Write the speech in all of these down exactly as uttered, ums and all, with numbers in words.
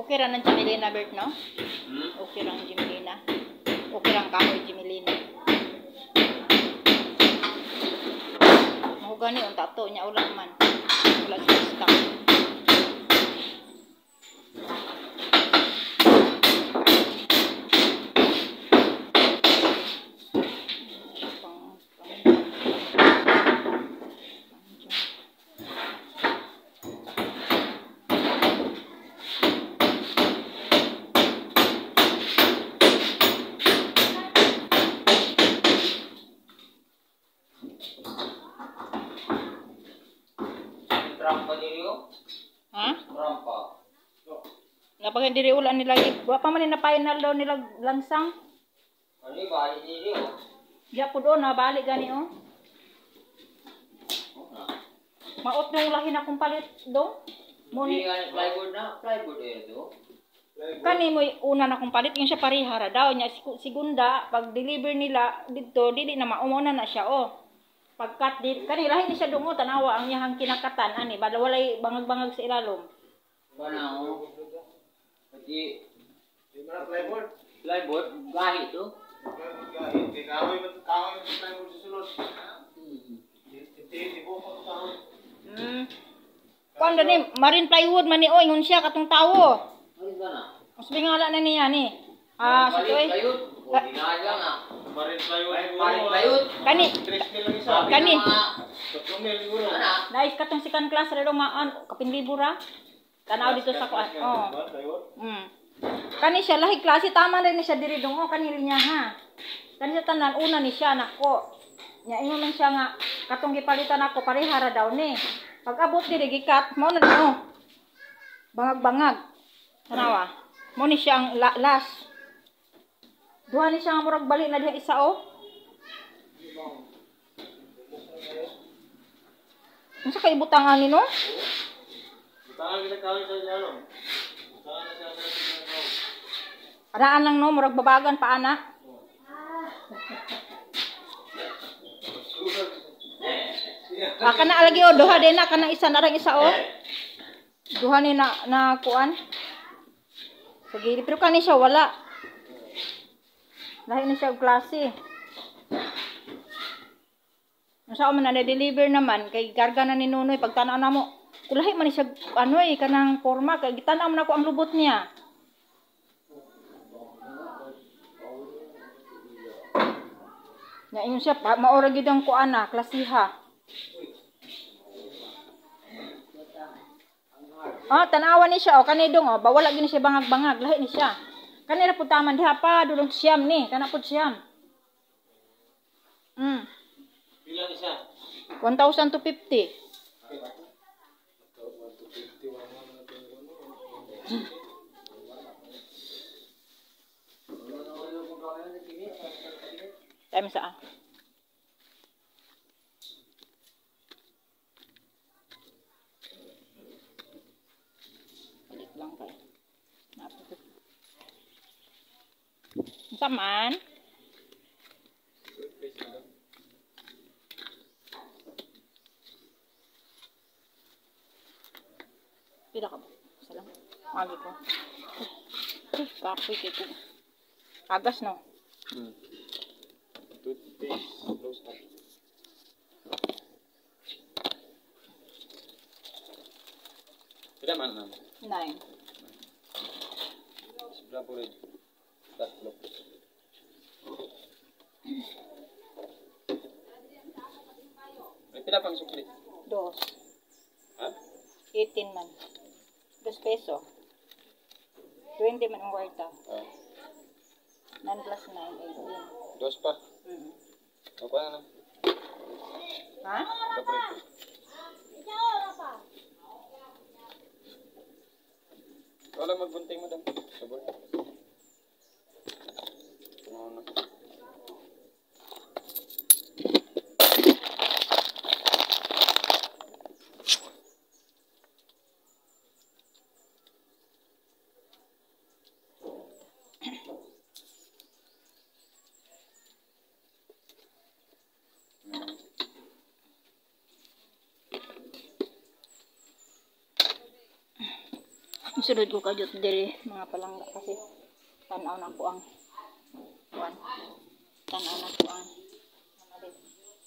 Okay ra ng Jimelina, Bert, no? Hmm? Okay ra ang Jimelina. Okay ra ang kahoy Jimelina. Mo gani unta to nya ulan man. Wala sa stock. Trampa diri oh. Ha? Trampa. Napag diri ulan nila wa pa man na final daw nila langsang. Ani bali diri oh. Ya pud na balik gani oh. Maot yung lahi na kong palit do. Mo Hindi nga plywood na, plywood eh do. Kani mo una na kong palit yung siya parihara daw nya segunda pag deliver nila dito dili na maumuna na siya oh. Pagkat di kani lahi ni siya dungo tanawa ang iyang kinakatan ani bala walay bangag-bangag sa ilalom. Bana oh. Pati di mana plywood? Plywood gahi to. Gahi kay kahoy man kahoy man plywood sa sulod. Hmm. Di di po pa kahoy. Hmm. Kuan ni marine plywood man ni oy ngun siya katong tawo. Ano ba na? Mas bingala na niya ni. Ah, sa toy. Plywood. O dinaga nga. Marine plywood. Marine plywood. Kani. Kani. tatlong mil siguro. Nice katong second class ra maan kapin libo ra. Tanaw dito sa kuan. Oh. Mm. Kani siya lahi klase tama rin ni siya diri dong oh kanili niya ha. Kani sa tanan una ni siya nako. Nya ingon man siya nga katong gipalitan ako parehara daw ni. Pag abot diri gikat mo na no. Bangag-bangag. Tanawa. Mo ni siya ang la last. Duha ni siya nga murag bali na diha isa oh. Unsa kay butangan ni no? Butangan kita kawin sa lalom. Butangan na siya sa lalom. Araan lang no murag babagan pa ana. Ah, kana lagi oh duha din na kana isa narang isa oh. Duha ni na na kuan. Sige, pero kani siya wala. Lahi ni siya og klase. Unsa man na deliver naman kay garga na ni Nunoy pagtan-aw namo. Kulahi man ni siya ano eh kanang forma kay gitan-aw man ako ang lubot niya. Na ingon siya maora gid ang kuan na klasiha. Oh, tanawan ni siya oh kani dong oh bawala gini siya bangag-bangag lahi ni siya. Kani ra pud taman diha pa dulong siyam ni kana pud siyam. Mm. Pila ni siya? one thousand two fifty. Time sa Balik lang kay. Napakit. Saman. Pila ka ba? Salam. Magi ko. Ay, kapoy kay ko. Agas no. Hmm. Toothpaste, close up. Pila man na? Nine. Sebelah po rin. Tatlo. May pila pang sukli? Dos. Ha? eighteen man. Dos peso. twenty man ang warta. Ah. nine plus nine, eighteen. Dos pa. Mm. Apa na lang? Ha? Kapre. Wala magbunting madam. Sabor. Ano na? Sunod ko kadyot diri mga palangga kasi tanaw na ko ang kuan. Tanaw na ko ang ano dito.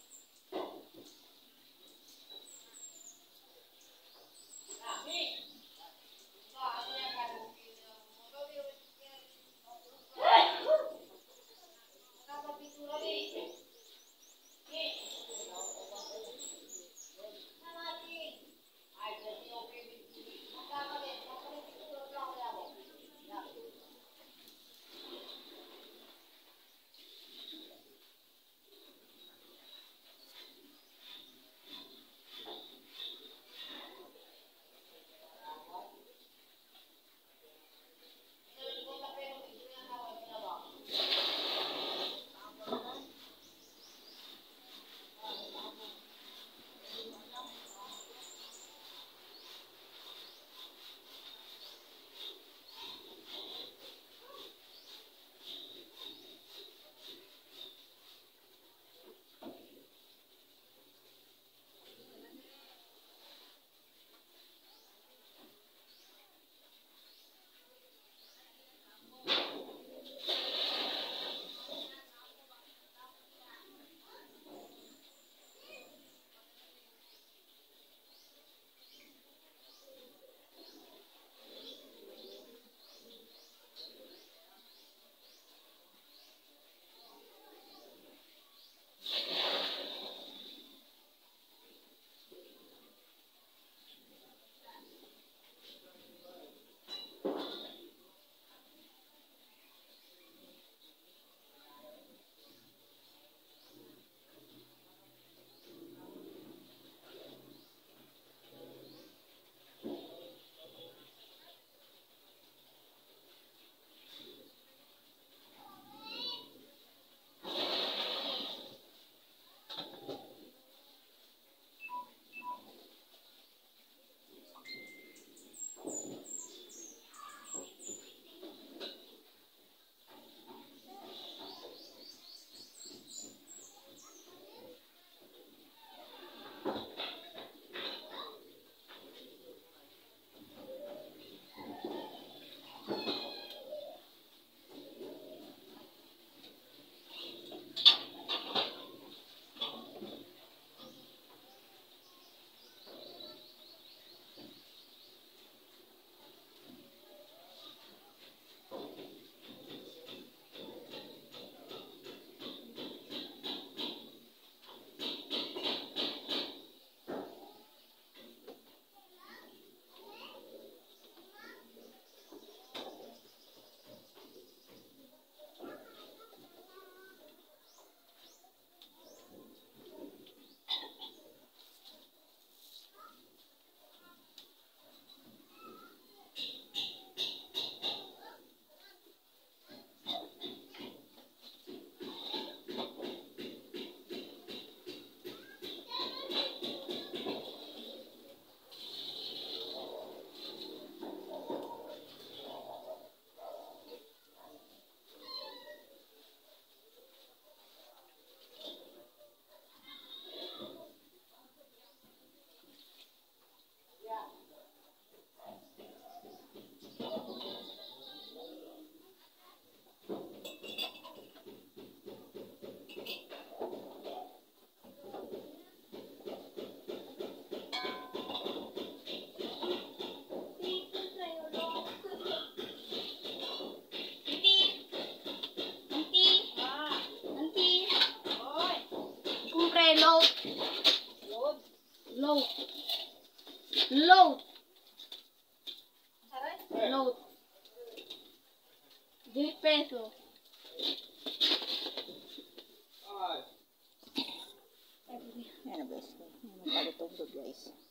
Load. Load. Load. diez pesos. Ayan na guys. Ayan na guys.